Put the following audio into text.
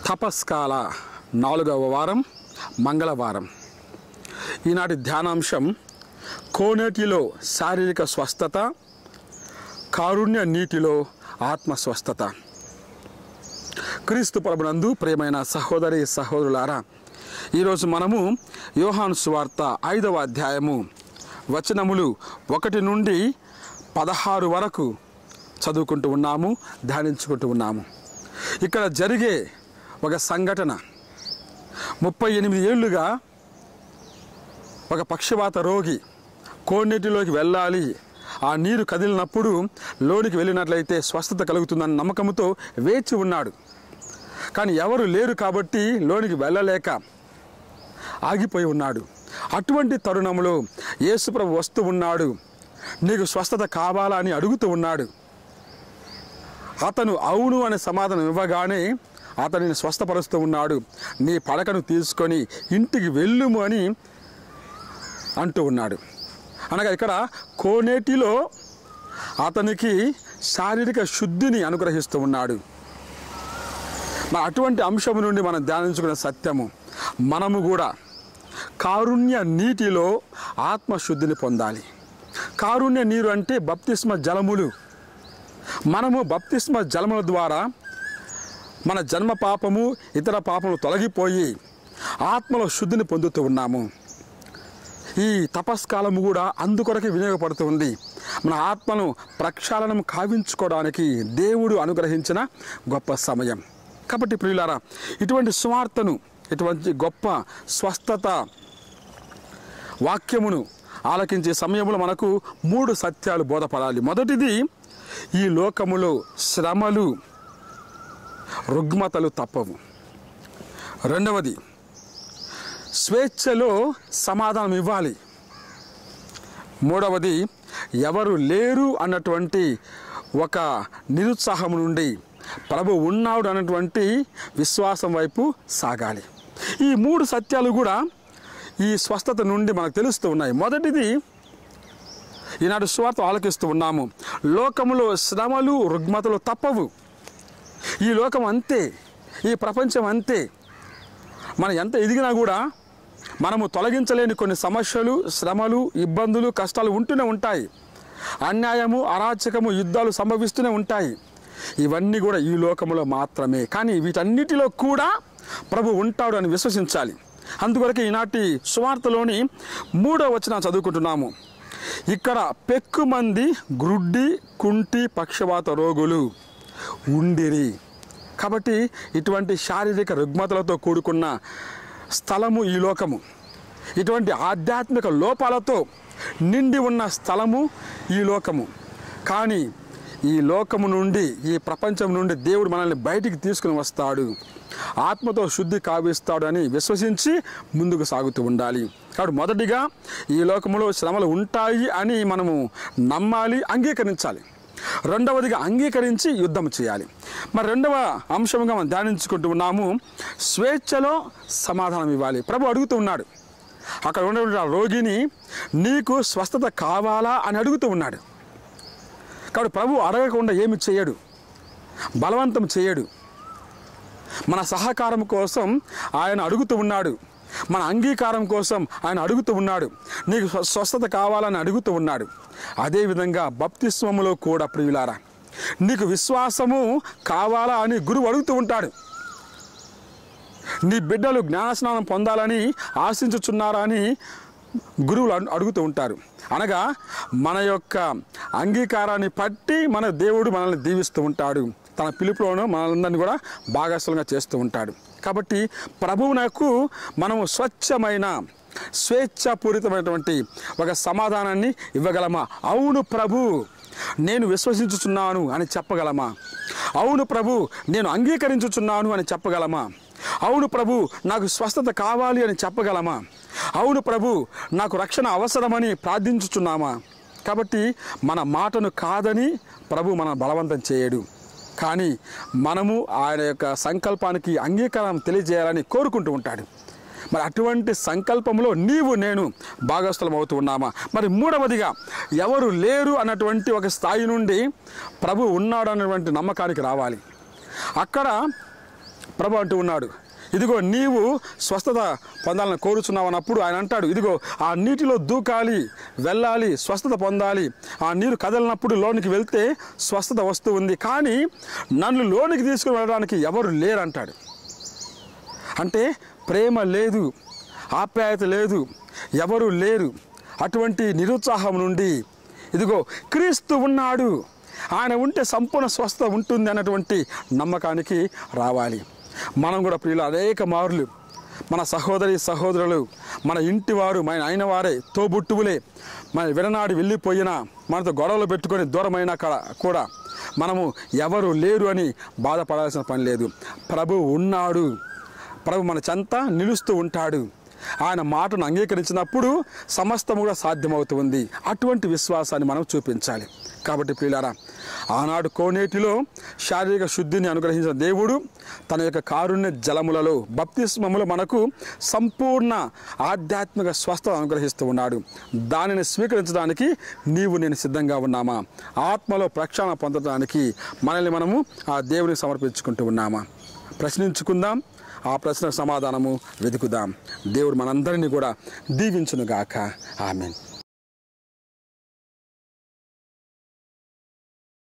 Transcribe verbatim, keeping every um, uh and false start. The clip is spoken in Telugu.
తపస్కాల నాలుగవ వారం మంగళవారం. ఈనాటి ధ్యానాంశం కోనేటిలో శారీరక స్వస్థత, కారుణ్య నీటిలో ఆత్మ స్వస్థత. క్రీస్తు ప్రభునందు ప్రియమైన సహోదరి సహోదరులారా, ఈరోజు మనము యోహాను సువార్త ఐదవ అధ్యాయము వచనములు ఒకటి నుండి పదహారు వరకు చదువుకుంటూ ఉన్నాము, ధ్యానించుకుంటూ ఉన్నాము. ఇక్కడ జరిగే ఒక సంఘటన, ముప్పై ఎనిమిది ఏళ్ళుగా ఒక పక్షవాత రోగి కోనేటిలోకి వెళ్ళాలి, ఆ నీరు కదిలినప్పుడు లోనికి వెళ్ళినట్లయితే స్వస్థత కలుగుతుందన్న నమ్మకంతో వేచి ఉన్నాడు. కానీ ఎవరు లేరు కాబట్టి లోనికి వెళ్ళలేక ఆగిపోయి ఉన్నాడు. అటువంటి తరుణంలో యేసుప్రభు వస్తూ ఉన్నాడు, నీకు స్వస్థత కావాలా అని అడుగుతూ ఉన్నాడు. అతను అవును అనే సమాధానం ఇవ్వగానే అతనిని స్వస్థపరుస్తూ ఉన్నాడు. నీ పడకను తీసుకొని ఇంటికి వెళ్ళుము అని అంటూ ఉన్నాడు. అనగా ఇక్కడ కోనేటిలో అతనికి శారీరక శుద్ధిని అనుగ్రహిస్తూ ఉన్నాడు. మరి అటువంటి అంశం నుండి మనం ధ్యానించుకునే సత్యము, మనము కూడా కారుణ్య నీటిలో ఆత్మశుద్ధిని పొందాలి. కారుణ్య నీరు అంటే బప్తిస్మ జలములు. మనము బప్తిస్మ జలముల ద్వారా మన జన్మ పాపము, ఇతర పాపములు తొలగిపోయి ఆత్మలో శుద్ధిని పొందుతూ ఉన్నాము. ఈ తపస్కాలము కూడా అందుకొరకే వినియోగపడుతూ ఉంది. మన ఆత్మను ప్రక్షాళనం కావించుకోవడానికి దేవుడు అనుగ్రహించిన గొప్ప సమయం. కాబట్టి ప్రియులారా, ఇటువంటి సువార్తను, ఇటువంటి గొప్ప స్వస్థత వాక్యమును ఆలకించే సమయంలో మనకు మూడు సత్యాలు బోధపడాలి. మొదటిది, ఈ లోకములో శ్రమలు రుగ్మతలు తప్పవు. రెండవది, స్వేచ్ఛలో సమాధానం ఇవ్వాలి. మూడవది, ఎవరు లేరు అన్నటువంటి ఒక నిరుత్సాహం నుండి ప్రభు ఉన్నాడు అన్నటువంటి విశ్వాసం వైపు సాగాలి. ఈ మూడు సత్యాలు కూడా ఈ స్వస్థత నుండి మనకు తెలుస్తూ ఉన్నాయి. మొదటిది, ఈనాడు సువార్త ఆలకిస్తూ ఉన్నాము, లోకములో శ్రమలు రుగ్మతలు తప్పవు. ఈ లోకం అంతే, ఈ ప్రపంచం అంతే. మనం ఎంత ఎదిగినా కూడా మనము తొలగించలేని కొన్ని సమస్యలు, శ్రమలు, ఇబ్బందులు, కష్టాలు ఉంటూనే ఉంటాయి. అన్యాయము, అరాచకము, యుద్ధాలు సంభవిస్తూనే ఉంటాయి. ఇవన్నీ కూడా ఈ లోకంలో మాత్రమే. కానీ వీటన్నిటిలో కూడా ప్రభు ఉంటాడు అని విశ్వసించాలి. అందుకొరకు ఈనాటి సువార్తలోని మూడో వచనం చదువుకుంటున్నాము. ఇక్కడ పెక్కుమంది గ్రుడ్డి, కుంటి, పక్షవాత రోగులు ఉండిరి. కాబట్టి ఇటువంటి శారీరక రుగ్మతలతో కూడుకున్న స్థలము ఈ లోకము. ఇటువంటి ఆధ్యాత్మిక లోపాలతో నిండి ఉన్న స్థలము ఈ లోకము. కానీ ఈ లోకము నుండి, ఈ ప్రపంచం నుండి దేవుడు మనల్ని బయటికి తీసుకుని వస్తాడు, ఆత్మతో శుద్ధి కావిస్తాడు అని విశ్వసించి ముందుకు సాగుతూ ఉండాలి. కాబట్టి మొదటిగా ఈ లోకములో శ్రమలు ఉంటాయి అని మనము నమ్మాలి, అంగీకరించాలి. రెండవదిగా అంగీకరించి యుద్ధం చేయాలి. మరి రెండవ అంశంగా మనం ధ్యానించుకుంటూ ఉన్నాము, స్వేచ్ఛలో సమాధానం ఇవ్వాలి. ప్రభు అడుగుతూ ఉన్నాడు, అక్కడ ఉన్నటువంటి ఆ రోగిని నీకు స్వస్థత కావాలా అని అడుగుతూ ఉన్నాడు. కాబట్టి ప్రభు అడగకుండా ఏమి చేయడు, బలవంతం చేయడు. మన సహకారం కోసం ఆయన అడుగుతూ ఉన్నాడు, మన అంగీకారం కోసం ఆయన అడుగుతూ ఉన్నాడు, నీకు స్వస్థత కావాలని అడుగుతూ ఉన్నాడు. అదేవిధంగా బప్తిస్మములో కూడా ప్రియులారా, నీకు విశ్వాసము కావాలా అని గురువు అడుగుతూ ఉంటాడు. నీ బిడ్డలు జ్ఞానస్నానం పొందాలని ఆశించుచున్నారా అని గురువులు అడుగుతూ ఉంటారు. అనగా మన యొక్క అంగీకారాన్ని బట్టి మన దేవుడు మనల్ని దీవిస్తూ ఉంటాడు, తన పిలుపులోనూ మనలందరినీ కూడా భాగస్వాములుగా చేస్తూ ఉంటాడు. కాబట్టి ప్రభువునకు మనము స్వచ్ఛమైన స్వేచ్ఛాపూరితమైనటువంటి ఒక సమాధానాన్ని ఇవ్వగలమా? అవును ప్రభు, నేను విశ్వసించుచున్నాను అని చెప్పగలమా? అవును ప్రభు, నేను అంగీకరించుచున్నాను అని చెప్పగలమా? అవును ప్రభు, నాకు స్వస్థత కావాలి అని చెప్పగలమా? అవును ప్రభు, నాకు రక్షణ అవసరమని ప్రార్థించుచున్నామా? కాబట్టి మన మాటను కాదని ప్రభు మన బలవంతం చేయడు. కానీ మనము ఆయన యొక్క సంకల్పానికి అంగీకారం తెలియజేయాలని కోరుకుంటూ ఉంటాడు. మరి అటువంటి సంకల్పంలో నీవు నేను భాగస్థలం అవుతూ ఉన్నామా? మరి మూడవదిగా, ఎవరు లేరు అన్నటువంటి ఒక స్థాయి నుండి ప్రభు ఉన్నాడు అన్నటువంటి నమ్మకానికి రావాలి. అక్కడ ప్రభు అంటూ ఉన్నాడు, ఇదిగో నీవు స్వస్థత పొందాలని కోరుచున్నావు అన్నప్పుడు ఆయన అంటాడు, ఇదిగో ఆ నీటిలో దూకాలి, వెళ్ళాలి, స్వస్థత పొందాలి. ఆ నీరు కదలినప్పుడు లోనికి వెళ్తే స్వస్థత వస్తూ ఉంది, కానీ నన్ను లోనికి తీసుకుని వెళ్ళడానికి ఎవరు లేరంటాడు. అంటే ప్రేమ లేదు, ఆప్యాయత లేదు, ఎవరు లేరు. అటువంటి నిరుత్సాహం నుండి ఇదిగో క్రీస్తు ఉన్నాడు, ఆయన ఉంటే సంపూర్ణ స్వస్థత ఉంటుంది అన్నటువంటి నమ్మకానికి రావాలి. మనం కూడా ప్రియులు అనేక మార్లు మన సహోదరి సహోదరులు, మన ఇంటివారు, మన అయిన వారే, తోబుట్టువులే మన విడనాడి వెళ్ళిపోయినా, మనతో గొడవలు పెట్టుకొని దూరమైనా కూడా మనము ఎవరు లేరు అని బాధపడాల్సిన పని లేదు. ప్రభు ఉన్నాడు, ప్రభు మన చెంత నిలుస్తూ ఉంటాడు. ఆయన మాటను అంగీకరించినప్పుడు సమస్తం కూడా సాధ్యమవుతుంది. అటువంటి విశ్వాసాన్ని మనం చూపించాలి. కాబట్టి ప్రియులారా, ఆనాడు కోనేటిలో శారీరక శుద్ధిని అనుగ్రహించిన దేవుడు తన యొక్క కారుణ్య జలములలో బప్తిస్మములో మనకు సంపూర్ణ ఆధ్యాత్మిక స్వస్థత అనుగ్రహిస్తూ ఉన్నాడు. దానిని స్వీకరించడానికి నీవు నేను సిద్ధంగా ఉన్నామా? ఆత్మలో ప్రక్షాళన పొందడానికి మనల్ని మనము ఆ దేవునికి సమర్పించుకుంటూ ఉన్నామా? ప్రశ్నించుకుందాం, ఆ ప్రశ్నకు సమాధానము వెతుకుదాం. దేవుడు మనందరినీ కూడా దీవించునుగాక. ఆమేన్.